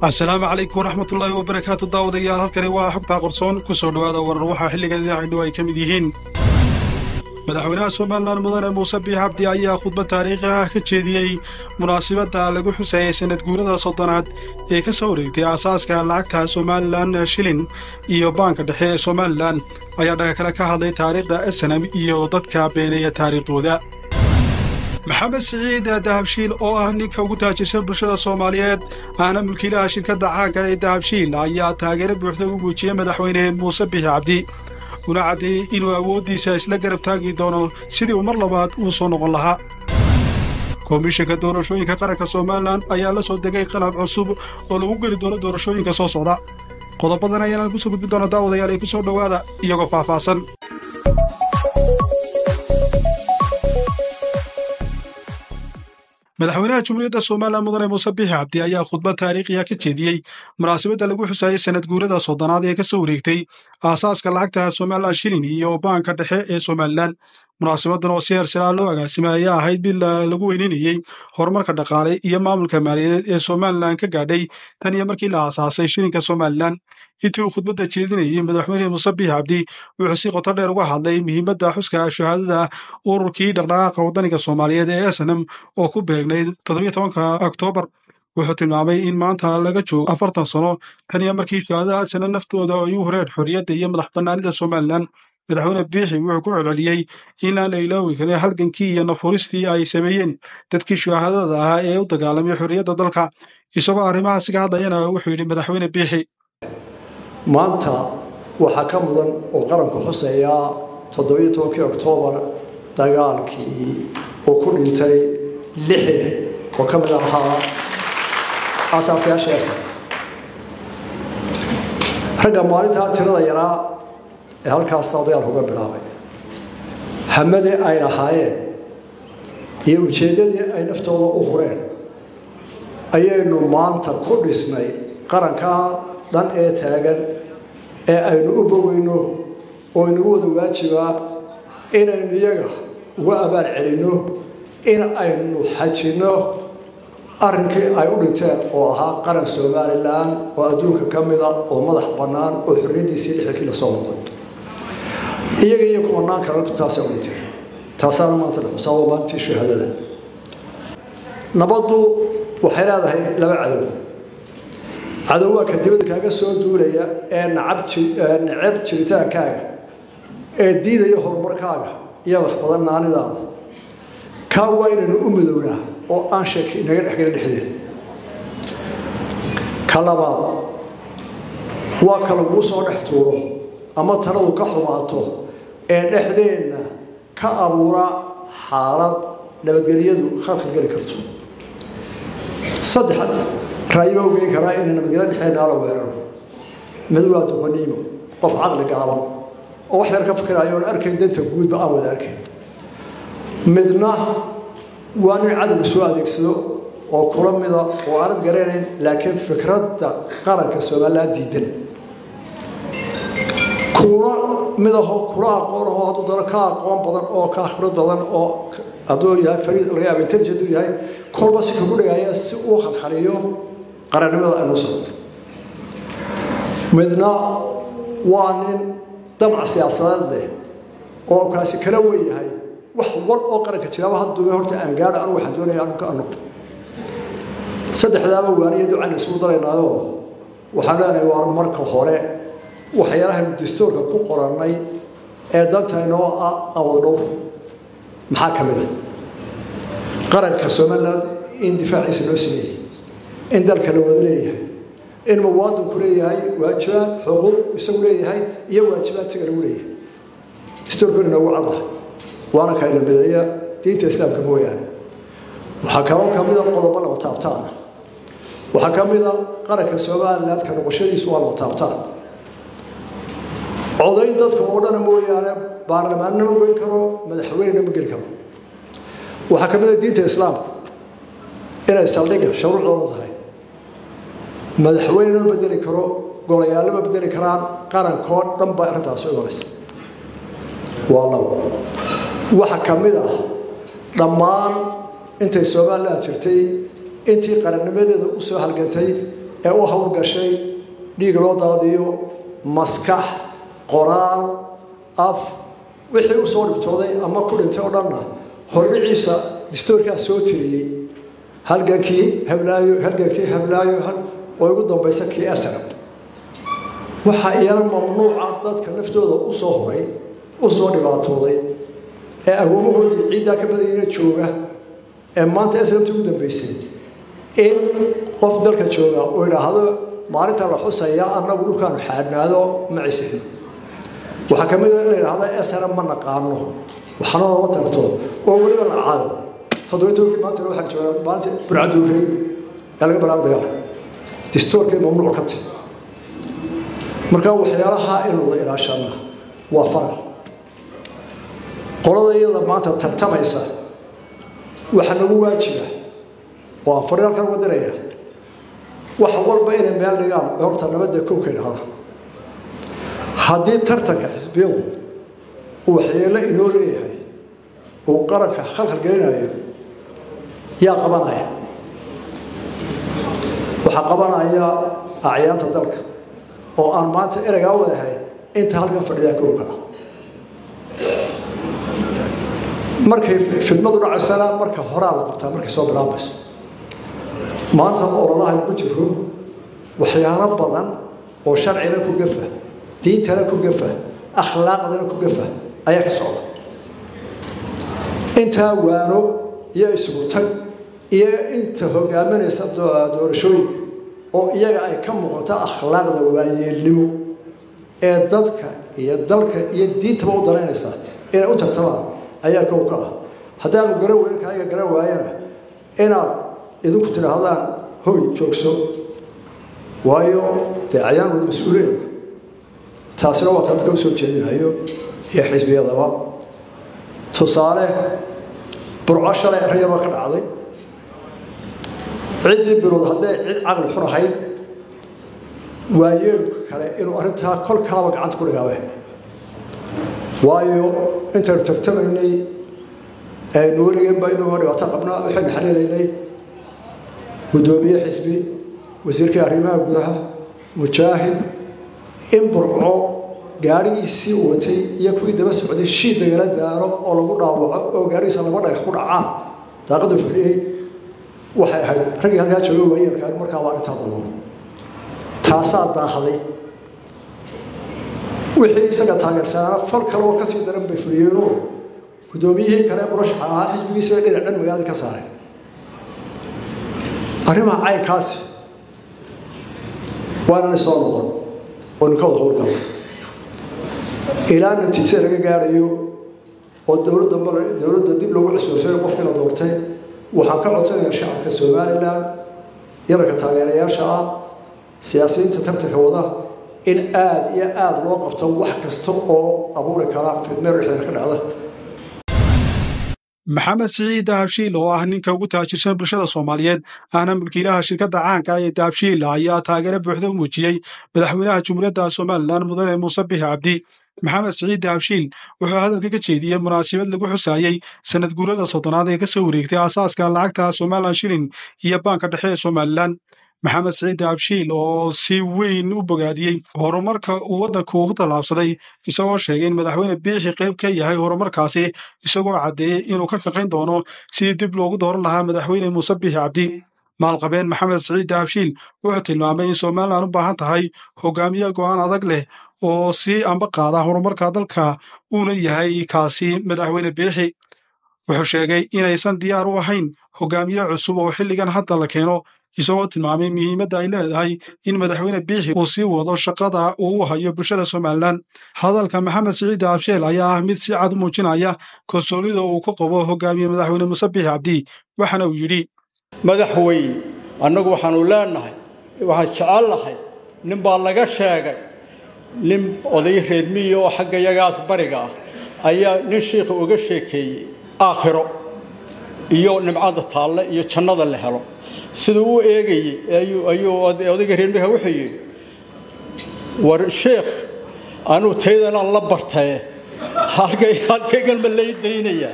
السلام عليكم ورحمة الله وبركاته داوديال halkani waa xogta qorsoon ku soo dhawaada warar waxa xilligan aynu ay kamid yihiin madaxweynaha Soomaaliland mudane Muuse Biixi Cabdi ayaa khudbad taariikhi ah ka jeediyay munaasabada lagu xuseeyay sanad guurada soddonaad ee ka soo wareegtay aasaaska lacagta Soomaaliland shilin iyo banka dhexe ee Soomaaliland ayaa dhaga kale ka hadlay taariikhda SNM iyo dadka beenaya taariikhdooda محمد سعيد دهبشيل oo ah ninka ugu taajirsan bulshada Soomaaliyeed aana mulkiilaha shirkadda caaga ee Dahabshiil ayaa taageero buuxda u muujiyay madaxweyne Muuse Biixi Cabdi una cadeeyay inuu awoodiisa isla garab taagi doono sidii uu mar labaad u soo noqon lahaa komishanka doorashooyinka qaranka Soomaaliland ayaa la soo degay qalab cusub oo lagu geli doono doorashooyinka soo socda qodobadan ayaan ku soo gudbin doonaa daawadayaal ay ku soo dhawaada iyagoo faahfaahsan madaxweynaha Jamhuuriyadda Soomaaliland mudane Muuse Biixi Cabdi ayaa khudbad taariikhi ah ka jeediyay munaasabada lagu xusaayay sanad guurada soddonaad ee ka soo wareegtay aasaaska lacagta Soomaaliland shilin iyo banka dhexe ee Soomaaliland munaasabadan oo si heersaraa loo agaasimay ayaa ahayd bil lagu weyninayay horumarka dhaqaale iyo maamulka maaliyadeed ee Soomaaliland ka gaadhay tan iyo markii la aasaasay shilinka Soomaaliland intii uu khudbadda jeedinayay madaxweyne Muuse Biixi Cabdi wuxuu si qoto dheer uga hadlay muhiimadda xuska shahaadada ururkii dhaqdhaqaaqa wadaniga Soomaaliyeed ee SNM oo ku beegnayd 17 Oktoobar wuxuu tilmaamay in maanta laga joogo 40 sano tan iyo markii shahaadada SNM naftooda ay u horeen xorriyadda iyo madaxbannaanida Soomaaliland madaxweyne Biixi wuxuu ku celceliyay in aan la ilaawi karin halgankii iyo nafuristii ay sameeyeen dadkii shahaadada ahaa ee u dagaalamay xorriyadda dalka isagoo arrimahaas ka hadlayana wuxuu yidhi madaxweyne Biixi maanta waxaa ka mudan oo qaranku xuseeyaa 17 Oktoobar dagaalkii oo ku dhintay 6 oo ka mid ahaa asaasayaasha ragga maalintaa tirada yaraa ee halkaas dagaalku uga bilaabay hamade ay lahaayeen iyo ujeeddadii ay naftooda u hureen ayaynu maanta ku dhisnay qaranka dhan ee taagan ee aynu u bogayno oo inagu wada waajibaa inaynu iyaga uga abaal celinno in aynu xajinno arrinkii ay u dhinteen oo ahaa qaran Somaliland oo adduunka ka mida oo madax bannaan oo xorriyaddiisii dhexdii la soo noqday iyaga iyo kumanaan kale taas oo dhintay taasana maanta la xusaabo maalintii shahaadada nabaddu waxay leedahay laba cadowga ka dibadda kaaga soo duulaya ee nacab jiritaankaaga ee diidaya horumarkaaga iyo wax badan naanidaada ka waynaynu u midownaa oo aan shaki naga dhexgala dhexdeeda ka labaad waa ka lagu soo dhex tuuro ama taladu ka xumaato ee dhexdeenna ka abuura xaalad nabadgelyadu khalkhal geli karto saddexaad raayiba u geyn karaa inay nabadgelyo dhexdeena la weeraro mid waa duqaniimo qof caqli gaaban oo wax yar ka fikiraayo oo arkayn danta guudba aan wada arkayn midna waa nin cadow soo adeegsado oo kula mida oo aanad garanayn laakiin fikradda qaranka Soomaaliland diidan kula midaho kula aqoon oo aad u dara ka aqoon badan oo ka khibrad badan oo adoo yahay fariid laga yaabo intelligent yahay kolba si kugu dhigaya si uu khalkhaliyo qarannimada aynu soo midna waa nin damac siyaasadeed oo kaasi kala weeyahay wax wal oo qaranka jiraaba hadduu horta aan gaadho anigu waxaan doonayaa anigu ka noqdo saddexdaaba waaniyo ducaan isugu daraynaayoo waxaan leenahay waa marka hore waxyaalaha dastuurka ku qorannay ee dantaynoo ah awal dhowr maxaa ka mid ah qaranka Soomaaliland in difaaciisa loo sameeyay in dalka la wada leeyahay in muwaadinku leeyahay waajibaad xuquuq isagu leeyahay iyo waajibaad isaga lagu leeyahay dastuurkuna nagu cadda waana ka ilaalinaya diinta islaamka mooyaane waxaa kaloo ka mid ah qodobo la taabtaan waxaa ka mid ah qaranka Soomaaliland ka noqoshadiisu waa la taabtaan codayn dadka oo dhan mooyaane baarlamaanna ma goyn karo madaxweyne ma geli karo waxaa ka mid ah diinta islaamka inay saldhigga shuruucdooda tahay madaxweyne ma bedeli karo golayaal ma bedeli karaan qarankoo dhan baa arrintaas u imanaysa waa labo waxa ka mid ah dhammaan intay Soomaaliland jirtay intii qarannimadeeda u soo halgantay ee u hawl gashay dhiig loo daadiyo maskax qoraal af wixii u soo dhibtooday ama ku dhintay oo dhanna hordhiciisa distoorkaas soo tiriyey halgankii hablaayo oo ugu dambaysa kii asrab waxa iyana mamnuuca dadka naftooda u soo horay u soo dhibaatooday ee agoomahoodii ciiddaa ka badayna jooga ee maanta asrabta ugu dambaysay in qof dalka jooga oo yidhaahdo maalinta la xusaya annagu dhulkaanu xaadnaado ma cisihno waxaa ka mid a in la yidhaahdo asrab ma naqaano waxna lama tarto oo weliba la caado toddobaatobankii maanta waxaa jooga maalinta burcaduurey ee laga bilaabo dagaalka distoorkay mamnuuc ka tahay marka waxyaalaha in la ilaashana waa faral qolada iyada maanta tartamaysa waxa nagu waajiba oo aan fariirkan wadanaya wax walba inay meel dhigaan horta nabadda kowka idhahda haddii tartanka xisbiyadu uu waxyeello inoo leeyahay uu qaranka khalkhal gelinayo yaa qabanaya waxaa qabanaya acyaanta dalka oo aan maanta ereygaa wadahay inta halkan fadhidaa kowka ah markay fidmadu dhacaysana marka horaa la qabtaa markay soo bilaabayso maanta ololaha ku jiro waxyaalo badan oo sharcina ku gafa diintana ku gafa akhlaaqdana ku gafa ayaa ka socda intaa waano iyo isugu tag iyo inta hogaaminaysa doorashooyinka oo iyaga ay ka muuqato akhlaaqda waayeelnimo ee dadka iyo dalka iyo diintaba u daraynaysa inay u tartamaan ayaa kow ka ah haddaanu garan weyn kaaga garan waayana inaad idinku tidhaahdaan hoy joogso waayo dee cayaan wada mas-uuliyadka taasina waa dadka u soo jeedinayo iyo xisbiyadaba tusaale burco shalay arrinyadaa ka dhacday ciddii bilood hadday cid caqli xun ahayd waayeelka kale inuu arrintaa kol kalaba gacanta ku dhigaabe waayo intaynu tartamaynay weligeenba inagoo dhibaato qabnaa waxaynu xaliilaynay guddoomiye xisbi wasiirkii arrimaha gudaha mujaahid in burco gaarigiisii watay iyo kuwii daba socday shiid lagala daaro oo lagu dhaawaco oo gaarigiisa laba dhagax ku dhacaan daaqadu fadhiyey waxay ahayd raggii halkaa jooga waayeelka markaa waa arrintaa dalbo taasaa daahday wixii isaga taageersanaa fal kale oo kasii daran bay fuliyeenoo guddoomiyihii kale murashaxa ahaa xisbigiisa bay dhinac dhan magaalada ka saareen arrimaha caynkaasi waanana soo noqon oo ninka wada howlgala ilaa natiijada laga gaarayo oo dowladda dib loogu cusboonsayo qofkii la doortay waxaan ka codsanayaa shacabka somalilan yadanka taageerayaasha ah siyaasiyiinta tartanka wada in aad iyo aad loo qabto wax kasta oo abuuri kara fidmeer dhexdeeda ka dhacda maxamed siciid dahabshiil oo ah ninka ugu taajirsan bulshada Soomaaliyeed ahna mulkiilaha shirkadda caanka ah ee Dahabshiil ayaa taageero buuxda u muujiyay madaxweynaha Jamhuuriyadda Soomaaliland Mudane Muuse Biixi Cabdi maxamed siciid dahabshiil wuxuu hadalka ka jeediyay munaasabad lagu xusayay sanad guurada 30aad ee ka soo wareegtay aasaaska lacagta Somaliland shilling iyo banka dhexe ee Somaliland maxamed siciid dahabshiil oo si weyn u bogaadiyey horumarka uu waddanku ugu tallaabsaday isagoo sheegay in madaxweyne Biixi qayb ka yahay horumarkaasi isagoo caddeeyay inuu ka shaqayn doono sidii dib loogu dooran lahaa madaxweyne Muuse Biixi Cabdi maalqabeen maxamed siciid dahabshiil wuxuu tilmaamay in Somaliland u baahan tahay hogaamiye go'aan adag leh oo si amba qaada horumarka dalka uuna yahay kaasi madaxweyne Biixi wuxuu sheegay inaysan diyaar u ahayn hogaamiye cusub oo xilligan hadda la keeno isagoo tilmaamay muhiimadda ay leedahay in madaxweyne Biixi uu sii wado shaqada uu u hayo bulshada Somaliland hadalka maxamed siciid dahabshiil ayaa ah mid si cad u muujinaya kalsoonida uu ku qabo hogaamiye madaxweyne Muuse Biixi Cabdi waxaana uu yidhi madaxweyne annagu waxaanu leenahay waxaan jecelahay nin baa laga sheegay nin oday reer miyi oo xagga yagaas bariga ah ayaa nin sheekh uga sheekeeyey aakhiro iyo nimcada taalle iyo jannada la helo sidoo uu eegayay ayuu odayga reer miyiga wuxuu yidhi war sheekh anu taydana la bartay halkaygan ma leedaynaya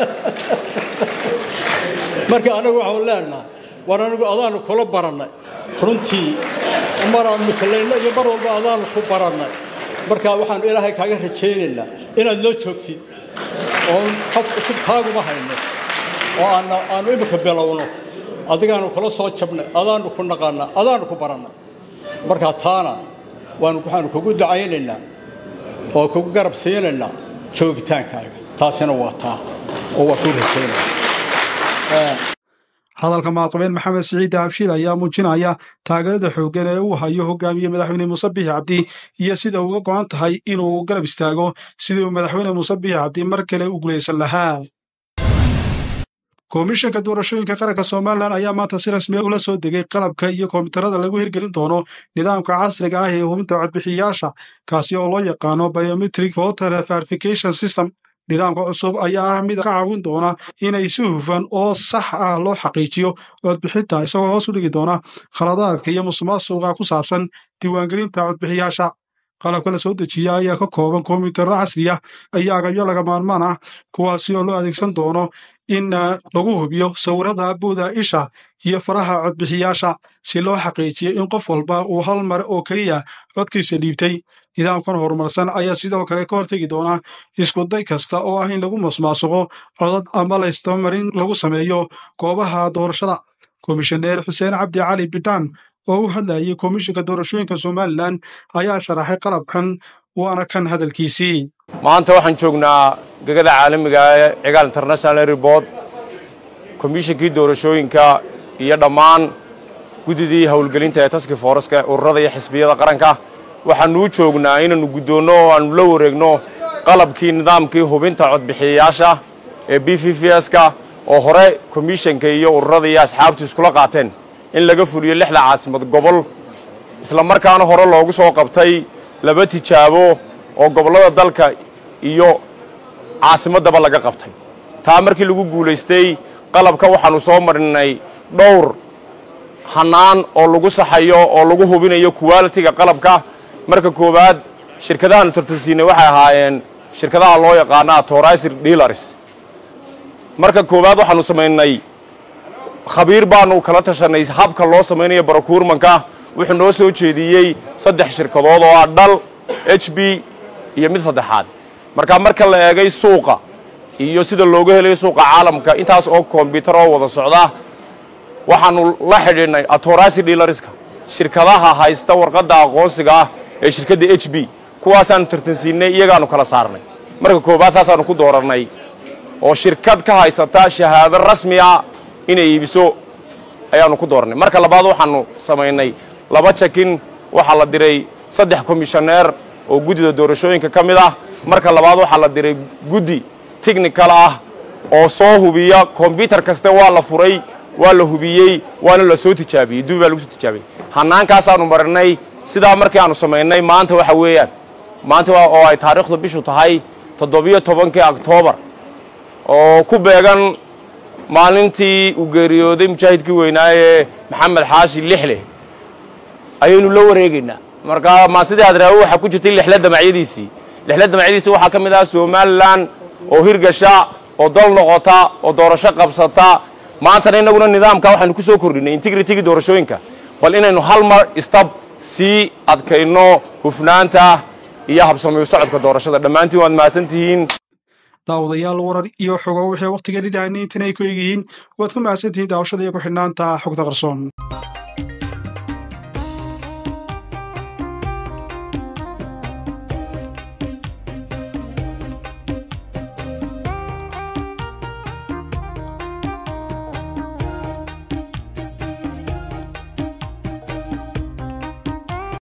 marka anagu waxaan leenahay war anagu adaanu kula baranay runtii maraan misalayna iyo mar walba adaan ku baranay marka waxaan ilaahay kaaga rajaynaynaa inaad noo joogtid oo qof cusub taaguma hayno oo aan imika bilowno adigaanu kula soo jabnay adaanu ku naqaana adaanu ku baranay marka taana waxaanu kugu ducaynaynaa oo kugu garab siinaynaa joogitaankaaga taasina waa taa oo waa ku rajaynaynaa hadalka maalqabeen maxamed siciid abshiil ayaa muujinaya taageerada xooggan ee uu hayo hogaamiye madaxweyne muuse biixi cabdi iyo sida uga go'an tahay inuu garab istaago sidii uu madaxweyne muuse biixi cabdi mar kale u guulaysan lahaa komishanka doorashooyinka qaranka Soomaaliland ayaa maanta si rasmi ah ula soo degay qalabka iyo kombiyuutarada lagu hirgelin doono nidaamka casriga ah ee hubinta codbixiyayaasha kaasi oo loo yaqaano biometric voter verification system nidaamka cusub ayaa ah mid ka caawin doona inay si hufan oo sax ah loo xaqiijiyo codbixinta isagoo hoos u dhigi doona khaladaadka iyo musuqmaasuqa ku saabsan diiwaangelinta codbixiyayaasha qalabka la soo dejiya ayaa ka kooban kombiyuutarro casri ah iyo agabyo laga maarmaan ah kuwaasi oo loo adeegsan doono in lagu hubiyo sawirada buuda isha iyo faraha codbixiyayaasha si loo xaqiijiyo in qof walba uu hal mar oo keliya codkiisa dhiibtay nidaamkan horumarsan ayaa sidoo kale ka hortegi doona isku day kasta oo ah in lagu musuqmaasuqo codad ama la isdabamarin lagu sameeyo goobaha doorashada komishaneer xuseen cabdi cali bidhaan oo u hadlayay komishanka doorashooyinka Soomaaliland ayaa sharaxay qalabkan waana kan hadalkiisii maanta waxaan joognaa gagada caalamiga ah ee Cigaal International Airport komishankii doorashooyinka iyo dhammaan gudidii hawlgelinta ee task force-ka ururada iyo xisbiyada qaranka waxaanu joognaa inaanu gudoono oo aanu la wareegno qalabkii nidaamkii hubinta codbixiyayaasha ee BVVS-ka oo hore komishanka iyo ururada iyo asxaabtu iskula qaateen in laga fuliyo 6 caasimad gobol isla markaana hore loogu soo qabtay 2 tijaabo oo gobolada dalka iyo caasimadaba laga qabtay taa markii lagu guuleystay qalabka waxaanu soo marinay dhowr hanaan oo lagu saxayo oo lagu hubinayo quality-ga qalabka marka koobaad shirkadaha tartansiinay waxay ahaayeen shirkadaha loo yaqaan authorized dealers marka koobaad waxaanu sameynay khabiir baanu kala tashanay habka loo sameeyo procurement-ka wuxuu noo soo jeediyay 3 shirkadood oo dhal HB iyo mid saddexaad marka la eegay suuqa iyo sida looga helay suuqa caalamka intaas oo kombiyuutar oo wada socda waxaanu la xidhiidhnay authorized dealerska shirkadaha haysta warqadda aqoonsiga ee shirkadda HB kuwaasaan tartansiinay iyagaanu kala saarnay marka koobaad saasaanu ku dooranay oo shirkad ka haysata shahaado rasmi ah inay iibiso ayaanu ku dooranay marka labaad waxaanu sameynay 2 check-in waxa la diray 3 commissioner oo gudida doorashooyinka kamid ah marka labaad waxa la diray gudi technical ah oo soo hubiya computer kasta waa la furay waa la hubiyay waana la soo tijaabiyay duuba lagu soo tijaabiyay hanaankaas aanu marinay sida markii aanu sameynay maanta waxa weeyaan maanta oo ay taariikhdu bishu tahay 17 October oo ku beegan maalintii uu geeriyooday mujaahidkii weynaaye Maxamed Xaashi Lixle ayaynu la wareegaynaa marka ma sidii adraawo waxa ku jirtay lixlada maciidiisi waxa kamid ah Soomaaliland oo hirgasha oo dal noqota oo doorasho qabsata maanta inaguna nidaamka waxaanu ku soo kordhinay integrity-ga doorashooyinka bal inaynu hal mar istab si adkayno hufnaanta iyo habsami u socodka doorashada dhamaantiin waad mahadsantihiin daawadayaal warar iyo xogo wixii waqtiga dhinaca inay ku eegayeen waad ku mahadsantihiin daawashada iyo ku xidhnaanta xogta qarsoon